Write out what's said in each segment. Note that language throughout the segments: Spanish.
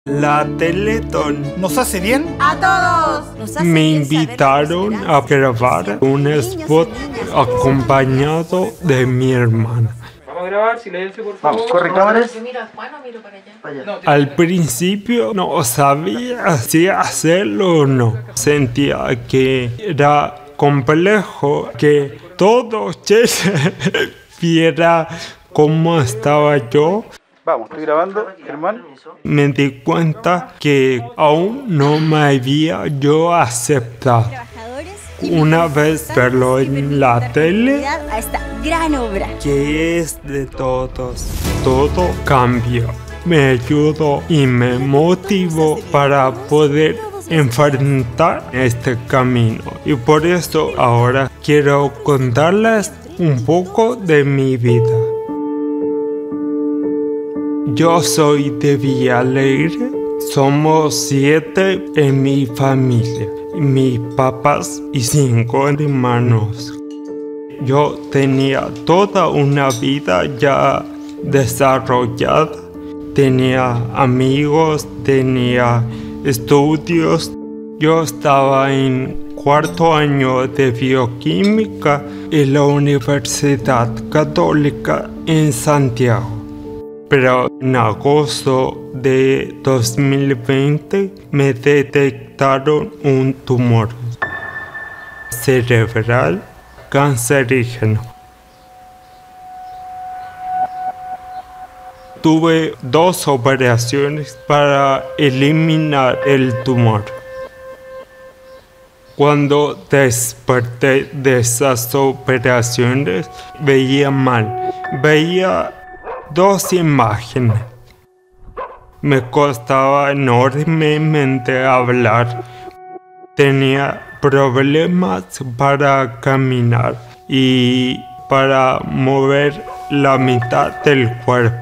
La Teletón ¿Nos hace bien? ¡A todos! me invitaron a grabar un spot acompañado de mi hermana. Vamos a grabar, silencio por favor. Vamos, corre cámaras. Yo miro a Juan o miro para allá. Al principio no sabía si hacerlo o no. Sentía que era complejo que todos viera cómo estaba yo. Vamos, estoy grabando, Germán. Me di cuenta que aún no me había yo aceptado. Una vez verlo en la tele, a esta gran obra que es de todos, todo cambió. Me ayudó y me motivó para poder enfrentar este camino. Y por eso ahora quiero contarles un poco de mi vida. Yo soy de Villalegre, somos 7 en mi familia, mis papás y 5 hermanos. Yo tenía toda una vida ya desarrollada, tenía amigos, tenía estudios. Yo estaba en 4º año de bioquímica en la Universidad Católica en Santiago. Pero en agosto de 2020 me detectaron un tumor cerebral cancerígeno. Tuve 2 operaciones para eliminar el tumor. Cuando desperté de esas operaciones, veía mal. Veía 2 imágenes. Me costaba enormemente hablar. Tenía problemas para caminar y para mover la mitad del cuerpo.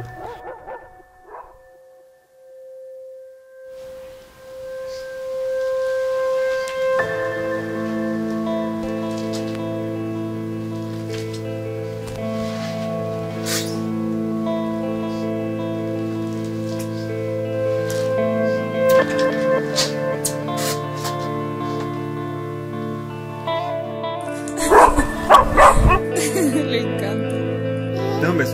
Le encanta. Dame un beso.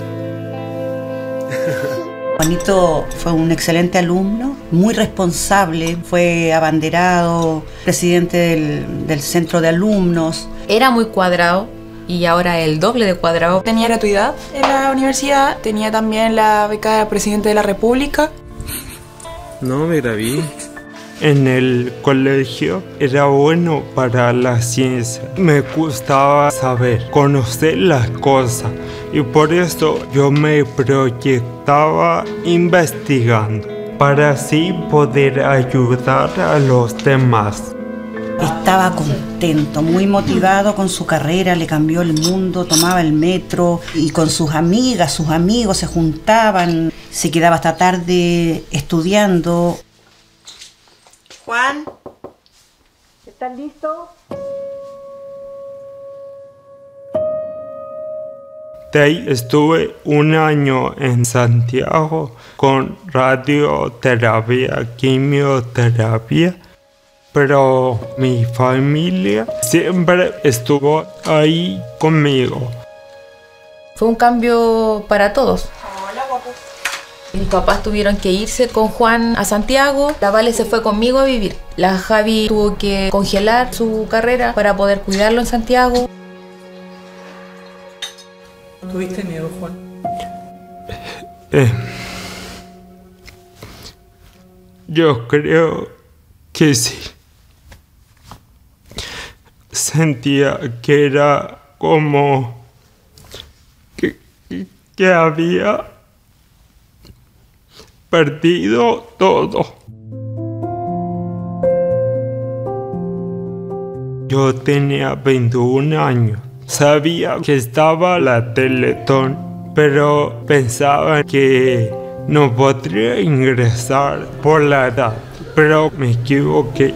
Juanito fue un excelente alumno, muy responsable, fue abanderado, presidente del centro de alumnos. Era muy cuadrado y ahora el doble de cuadrado. Tenía gratuidad en la universidad, tenía también la beca de presidente de la República. No me grabé. En el colegio era bueno para la ciencia. Me gustaba saber, conocer las cosas. Y por eso yo me proyectaba investigando, para así poder ayudar a los demás. Estaba contento, muy motivado con su carrera, le cambió el mundo, tomaba el metro y con sus amigas, sus amigos se juntaban, se quedaba hasta tarde estudiando. Juan, ¿Están listos? De ahí estuve 1 año en Santiago con radioterapia, quimioterapia, pero mi familia siempre estuvo ahí conmigo. fue un cambio para todos. Mis papás tuvieron que irse con Juan a Santiago, la Vale se fue conmigo a vivir. La Javi tuvo que congelar su carrera para poder cuidarlo en Santiago. ¿Tuviste miedo, Juan? Yo creo que sí. Sentía que era como que había perdido todo. Yo tenía 21 años. Sabía que estaba la Teletón, pero pensaba que no podría ingresar por la edad. Pero me equivoqué.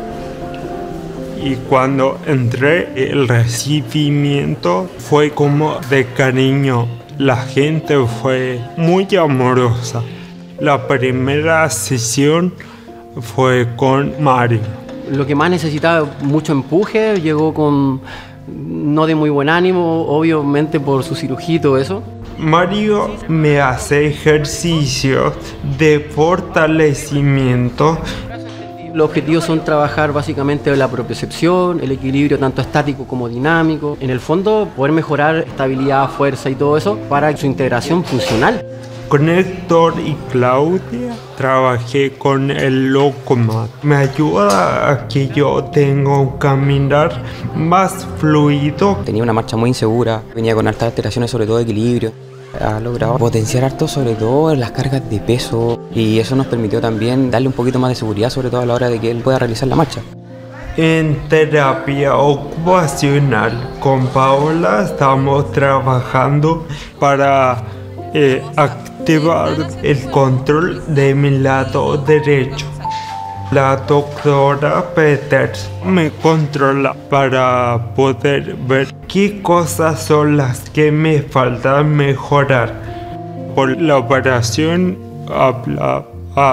Y cuando entré, el recibimiento fue como de cariño. La gente fue muy amorosa. La primera sesión fue con Mario. Lo que más necesitaba, mucho empuje, llegó con no de muy buen ánimo, obviamente por su cirugía y todo eso. Mario me hace ejercicios de fortalecimiento. Los objetivos son trabajar básicamente la propiocepción, el equilibrio tanto estático como dinámico. En el fondo, poder mejorar estabilidad, fuerza y todo eso para su integración funcional. Con Héctor y Claudia trabajé con el Locomat. Me ayuda a que yo tenga un caminar más fluido. Tenía una marcha muy insegura, venía con altas alteraciones, sobre todo de equilibrio. Ha logrado potenciar harto, sobre todo en las cargas de peso, y eso nos permitió también darle un poquito más de seguridad, sobre todo a la hora de que él pueda realizar la marcha. En terapia ocupacional con Paola estamos trabajando para activar el control de mi lado derecho. La doctora Peters me controla para poder ver qué cosas son las que me faltan mejorar. Por la operación habla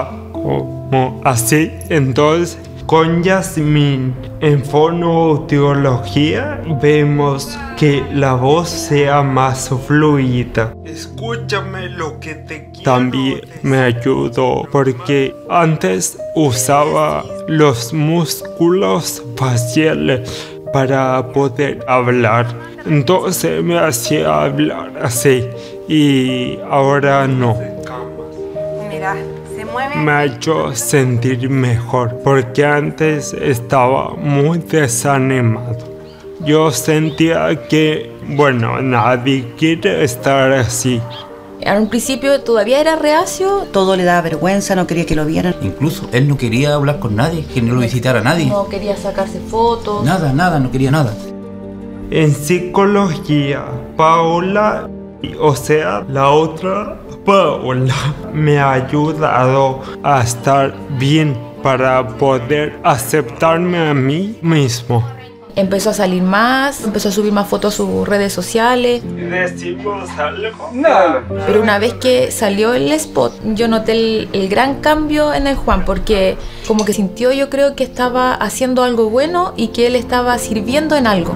como así, entonces con Yasmín en fonoaudiología vemos que la voz sea más fluida. Escúchame lo que te quiero. También me ayudó porque antes usaba los músculos faciales para poder hablar. Entonces me hacía hablar así y ahora no. Mira. Me ha hecho sentir mejor porque antes estaba muy desanimado. Yo sentía que, bueno, nadie quiere estar así. En un principio todavía era reacio. Todo le daba vergüenza, no quería que lo vieran. Incluso él no quería hablar con nadie, que no lo visitara nadie. No quería sacarse fotos. Nada, no quería nada. En psicología, Paola, o sea, la otra Paola, me ha ayudado a estar bien para poder aceptarme a mí mismo. Empezó a salir más, empezó a subir más fotos a sus redes sociales. ¿Decimos algo? Nada. Pero una vez que salió el spot, yo noté el gran cambio en el Juan, porque como que sintió, yo creo que estaba haciendo algo bueno y que él estaba sirviendo en algo.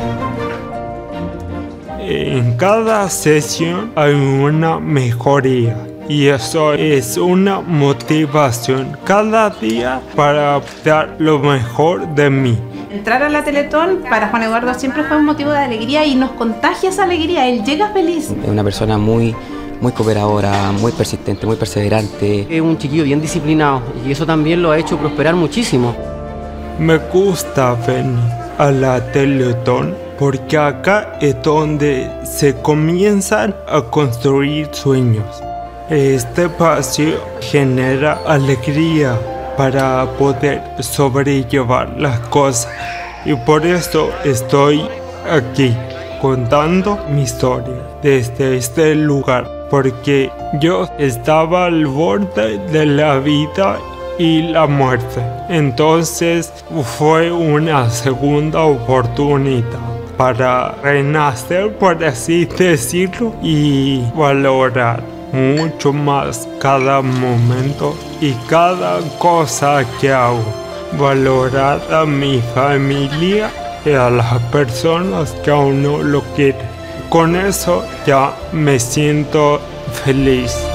En cada sesión hay una mejoría y eso es una motivación cada día para dar lo mejor de mí. Entrar a la Teletón para Juan Eduardo siempre fue un motivo de alegría y nos contagia esa alegría, él llega feliz. Es una persona muy cooperadora, muy persistente, muy perseverante. Es un chiquillo bien disciplinado y eso también lo ha hecho prosperar muchísimo. Me gusta venir a la Teletón porque acá es donde se comienzan a construir sueños. Este espacio genera alegría para poder sobrellevar las cosas y por eso estoy aquí contando mi historia desde este lugar, porque yo estaba al borde de la vida y la muerte. Entonces fue una segunda oportunidad para renacer, por así decirlo, y valorar mucho más cada momento y cada cosa que hago. Valorar a mi familia y a las personas que aún no lo quieren. Con eso ya me siento feliz.